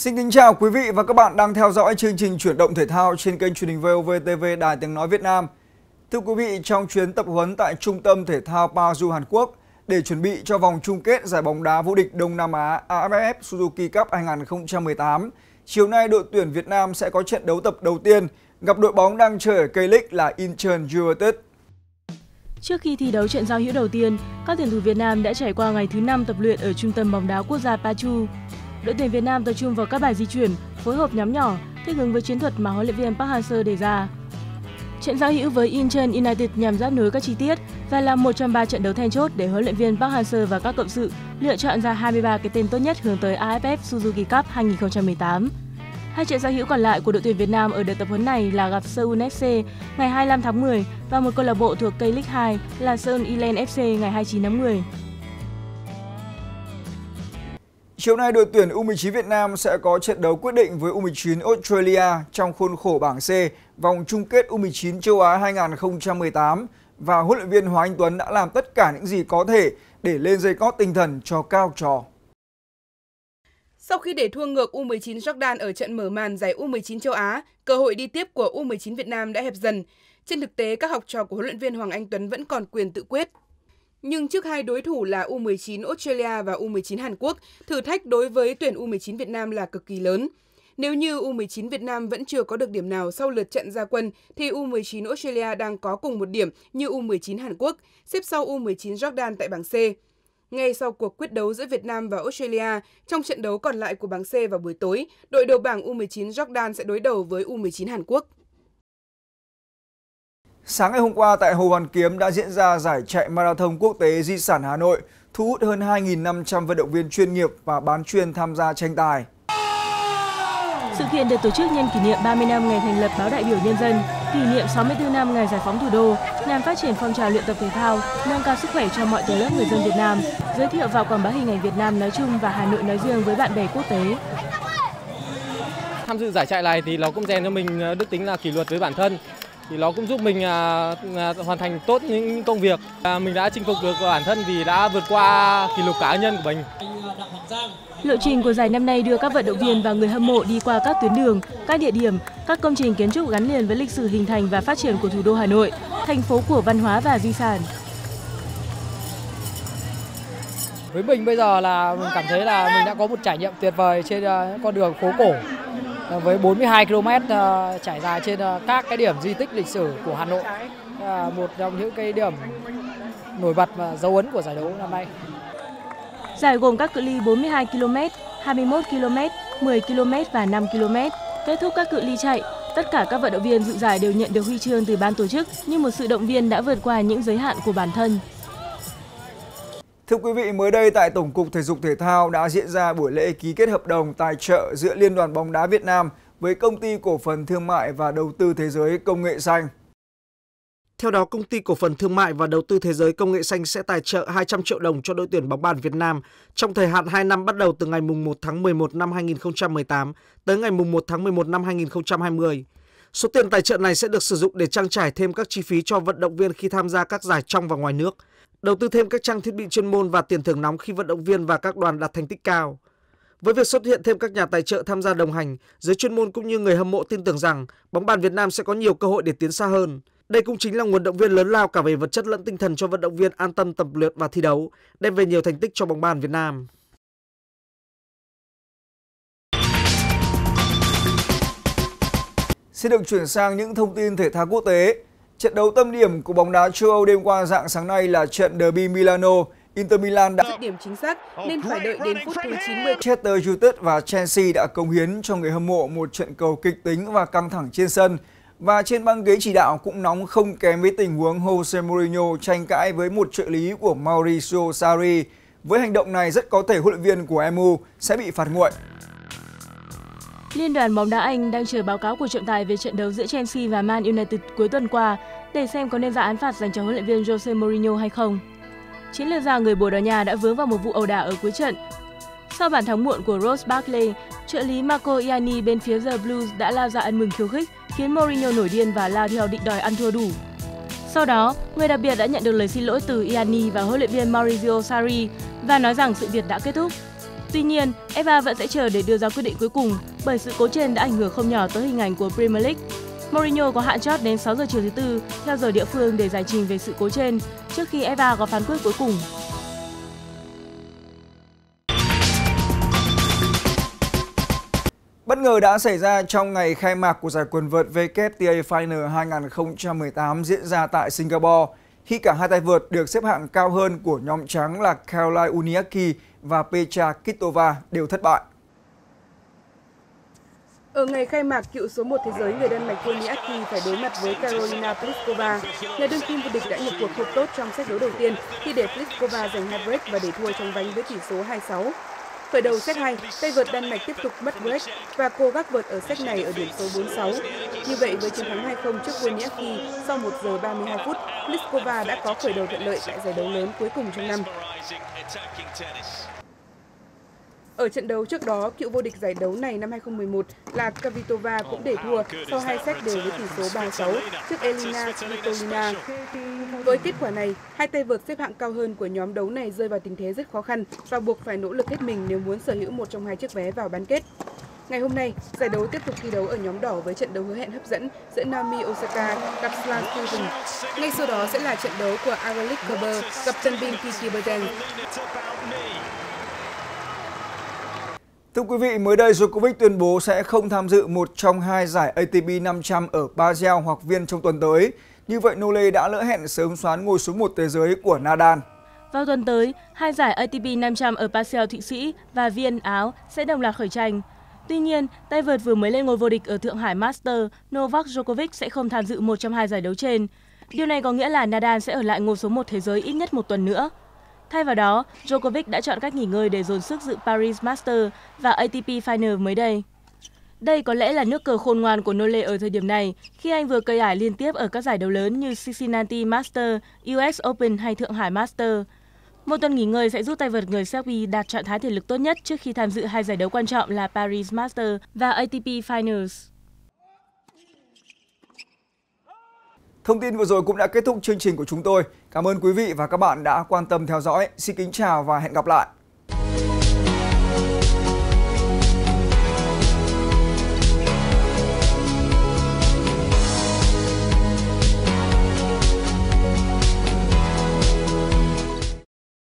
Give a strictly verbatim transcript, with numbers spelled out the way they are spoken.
Xin kính chào quý vị và các bạn đang theo dõi chương trình chuyển động thể thao trên kênh truyền hình vê o vê tê vê Đài Tiếng Nói Việt Nam. Thưa quý vị, trong chuyến tập huấn tại Trung tâm Thể thao Paju Hàn Quốc để chuẩn bị cho vòng chung kết giải bóng đá vô địch Đông Nam Á a ép ép Suzuki Cup hai nghìn không trăm mười tám, chiều nay đội tuyển Việt Nam sẽ có trận đấu tập đầu tiên gặp đội bóng đang chơi ở K-League là Incheon United. Trước khi thi đấu trận giao hữu đầu tiên, các tuyển thủ Việt Nam đã trải qua ngày thứ năm tập luyện ở Trung tâm bóng đá quốc gia Paju. Đội tuyển Việt Nam tập trung vào các bài di chuyển, phối hợp nhóm nhỏ, thích ứng với chiến thuật mà huấn luyện viên Park Hang-seo đề ra. Trận giao hữu với Incheon United nhằm giáp nối các chi tiết và là một trong ba trận đấu then chốt để huấn luyện viên Park Hang-seo và các cộng sự lựa chọn ra hai mươi ba cái tên tốt nhất hướng tới a ép ép Suzuki Cup hai nghìn không trăm mười tám. Hai trận giao hữu còn lại của đội tuyển Việt Nam ở đợt tập huấn này là gặp Seoul ép xê ngày hai mươi lăm tháng mười và một câu lạc bộ thuộc K-League hai là Seoul Ilene ép xê ngày hai mươi chín tháng mười. Chiều nay, đội tuyển u mười chín Việt Nam sẽ có trận đấu quyết định với u mười chín Australia trong khuôn khổ bảng C vòng chung kết u mười chín châu Á hai nghìn không trăm mười tám và huấn luyện viên Hoàng Anh Tuấn đã làm tất cả những gì có thể để lên dây cót tinh thần cho các học trò. Sau khi để thua ngược u mười chín Jordan ở trận mở màn giải u mười chín châu Á, cơ hội đi tiếp của u mười chín Việt Nam đã hẹp dần. Trên thực tế, các học trò của huấn luyện viên Hoàng Anh Tuấn vẫn còn quyền tự quyết. Nhưng trước hai đối thủ là u mười chín Australia và u mười chín Hàn Quốc, thử thách đối với tuyển u mười chín Việt Nam là cực kỳ lớn. Nếu như u mười chín Việt Nam vẫn chưa có được điểm nào sau lượt trận ra quân, thì u mười chín Australia đang có cùng một điểm như u mười chín Hàn Quốc, xếp sau u mười chín Jordan tại bảng C. Ngay sau cuộc quyết đấu giữa Việt Nam và Australia, trong trận đấu còn lại của bảng C vào buổi tối, đội đầu bảng u mười chín Jordan sẽ đối đầu với u mười chín Hàn Quốc. Sáng ngày hôm qua tại Hồ Hoàn Kiếm đã diễn ra giải chạy marathon quốc tế di sản Hà Nội, thu hút hơn hai nghìn năm trăm vận động viên chuyên nghiệp và bán chuyên tham gia tranh tài. Sự kiện được tổ chức nhân kỷ niệm ba mươi năm ngày thành lập Báo Đại biểu Nhân dân, kỷ niệm sáu mươi tư năm ngày giải phóng thủ đô, nhằm phát triển phong trào luyện tập thể thao, nâng cao sức khỏe cho mọi tầng lớp người dân Việt Nam, giới thiệu và quảng bá hình ảnh Việt Nam nói chung và Hà Nội nói riêng với bạn bè quốc tế. Tham dự giải chạy này thì nó cũng rèn cho mình đức tính là kỷ luật với bản thân. Thì nó cũng giúp mình à, à, hoàn thành tốt những công việc. À, mình đã chinh phục được bản thân vì đã vượt qua kỷ lục cá nhân của mình. Lộ trình của giải năm nay đưa các vận động viên và người hâm mộ đi qua các tuyến đường, các địa điểm, các công trình kiến trúc gắn liền với lịch sử hình thành và phát triển của thủ đô Hà Nội, thành phố của văn hóa và di sản. Với mình bây giờ là mình cảm thấy là mình đã có một trải nghiệm tuyệt vời trên uh, con đường phố cổ. Với bốn mươi hai ki lô mét uh, trải dài trên uh, các cái điểm di tích lịch sử của Hà Nội, uh, một trong những cái điểm nổi bật và dấu ấn của giải đấu năm nay. Giải gồm các cự ly bốn mươi hai ki lô mét, hai mươi mốt ki lô mét, mười ki lô mét và năm ki lô mét. Kết thúc các cự ly chạy, tất cả các vận động viên dự giải đều nhận được huy chương từ ban tổ chức như một sự động viên đã vượt qua những giới hạn của bản thân. Thưa quý vị, mới đây tại Tổng cục Thể dục Thể thao đã diễn ra buổi lễ ký kết hợp đồng tài trợ giữa Liên đoàn bóng đá Việt Nam với Công ty Cổ phần Thương mại và Đầu tư Thế giới Công nghệ Xanh. Theo đó, Công ty Cổ phần Thương mại và Đầu tư Thế giới Công nghệ Xanh sẽ tài trợ hai trăm triệu đồng cho đội tuyển bóng bàn Việt Nam trong thời hạn hai năm bắt đầu từ ngày mùng một tháng mười một năm hai nghìn không trăm mười tám tới ngày mùng một tháng mười một năm hai nghìn không trăm hai mươi. Số tiền tài trợ này sẽ được sử dụng để trang trải thêm các chi phí cho vận động viên khi tham gia các giải trong và ngoài nước, đầu tư thêm các trang thiết bị chuyên môn và tiền thưởng nóng khi vận động viên và các đoàn đạt thành tích cao. Với việc xuất hiện thêm các nhà tài trợ tham gia đồng hành, giới chuyên môn cũng như người hâm mộ tin tưởng rằng bóng bàn Việt Nam sẽ có nhiều cơ hội để tiến xa hơn. Đây cũng chính là nguồn động viên lớn lao cả về vật chất lẫn tinh thần cho vận động viên an tâm tập luyện và thi đấu, đem về nhiều thành tích cho bóng bàn Việt Nam. Xin được chuyển sang những thông tin thể thao quốc tế. Trận đấu tâm điểm của bóng đá châu Âu đêm qua rạng sáng nay là trận derby Milano. Inter Milan đã dứt điểm chính xác nên phải đợi đến phút thứ chín mươi. Manchester United và Chelsea đã cống hiến cho người hâm mộ một trận cầu kịch tính và căng thẳng trên sân. Và trên băng ghế chỉ đạo cũng nóng không kém với tình huống Jose Mourinho tranh cãi với một trợ lý của Mauricio Sarri. Với hành động này rất có thể huấn luyện viên của em u sẽ bị phạt nguội. Liên đoàn bóng đá Anh đang chờ báo cáo của trọng tài về trận đấu giữa Chelsea và Man United cuối tuần qua để xem có nên ra án phạt dành cho huấn luyện viên Jose Mourinho hay không. Chiến lược gia người Bồ Đào Nha đã vướng vào một vụ ẩu đả ở cuối trận. Sau bàn thắng muộn của Ross Barkley, trợ lý Marco Ianni bên phía The Blues đã lao ra ăn mừng khiêu khích, khiến Mourinho nổi điên và lao theo định đòi ăn thua đủ. Sau đó, người đặc biệt đã nhận được lời xin lỗi từ Ianni và huấn luyện viên Mauricio Sarri và nói rằng sự việc đã kết thúc. Tuy nhiên, ép a vẫn sẽ chờ để đưa ra quyết định cuối cùng bởi sự cố trên đã ảnh hưởng không nhỏ tới hình ảnh của Premier League. Mourinho có hạn chót đến sáu giờ chiều thứ Tư theo giờ địa phương để giải trình về sự cố trên trước khi ép a có phán quyết cuối cùng. Bất ngờ đã xảy ra trong ngày khai mạc của giải quần vợt vê kép tê a Final hai không một tám diễn ra tại Singapore, khi cả hai tay vợt được xếp hạng cao hơn của nhóm trắng là Caroline Wozniacki và Petra Kvitova đều thất bại. Ở ngày khai mạc, cựu số một thế giới người Đan Mạch Wozniacki phải đối mặt với Karolina Pliskova. Nhà đương kim vô địch đã nhập cuộc không tốt trong set đấu đầu tiên khi để Pliskova giành hai break và để thua trong vánh với tỷ số hai sáu. Khởi đầu set hai, tay vợt Đan Mạch tiếp tục mất break và cô gác vợt ở set này ở điểm số bốn sáu. Như vậy, với chiến thắng hai không trước Wozniacki sau một giờ ba mươi hai phút, Pliskova đã có khởi đầu thuận lợi tại giải đấu lớn cuối cùng trong năm. Ở trận đấu trước đó, cựu vô địch giải đấu này năm hai không một một là Kvitova cũng để thua sau hai set đều với tỷ số ba sáu trước Elina Svitolina. Với kết quả này, hai tay vợt xếp hạng cao hơn của nhóm đấu này rơi vào tình thế rất khó khăn và buộc phải nỗ lực hết mình nếu muốn sở hữu một trong hai chiếc vé vào bán kết. Ngày hôm nay, giải đấu tiếp tục thi đấu ở nhóm đỏ với trận đấu hứa hẹn hấp dẫn giữa Naomi Osaka gặp Sloane Stephens. Ngay sau đó sẽ là trận đấu của Angelique Kerber gặp tân binh Kiki Bertens. Thưa quý vị, mới đây Djokovic tuyên bố sẽ không tham dự một trong hai giải a tê pê năm trăm ở Basel hoặc Viên trong tuần tới. Như vậy, Nole đã lỡ hẹn sớm xoán ngôi số một thế giới của Nadal. Vào tuần tới, hai giải a tê pê năm trăm ở Basel, Thụy Sĩ và Viên, Áo sẽ đồng loạt khởi tranh. Tuy nhiên, tay vợt vừa mới lên ngôi vô địch ở Thượng Hải Masters, Novak Djokovic sẽ không tham dự một trong hai giải đấu trên. Điều này có nghĩa là Nadal sẽ ở lại ngôi số một thế giới ít nhất một tuần nữa. Thay vào đó, Djokovic đã chọn cách nghỉ ngơi để dồn sức dự Paris Masters và a tê pê Final mới đây. Đây có lẽ là nước cờ khôn ngoan của Nole ở thời điểm này, khi anh vừa cây ải liên tiếp ở các giải đấu lớn như Cincinnati Masters, u ét Open hay Thượng Hải Masters. Một tuần nghỉ ngơi sẽ giúp tay vợt người Serbia đạt trạng thái thể lực tốt nhất trước khi tham dự hai giải đấu quan trọng là Paris Masters và a tê pê Finals. Thông tin vừa rồi cũng đã kết thúc chương trình của chúng tôi. Cảm ơn quý vị và các bạn đã quan tâm theo dõi. Xin kính chào và hẹn gặp lại.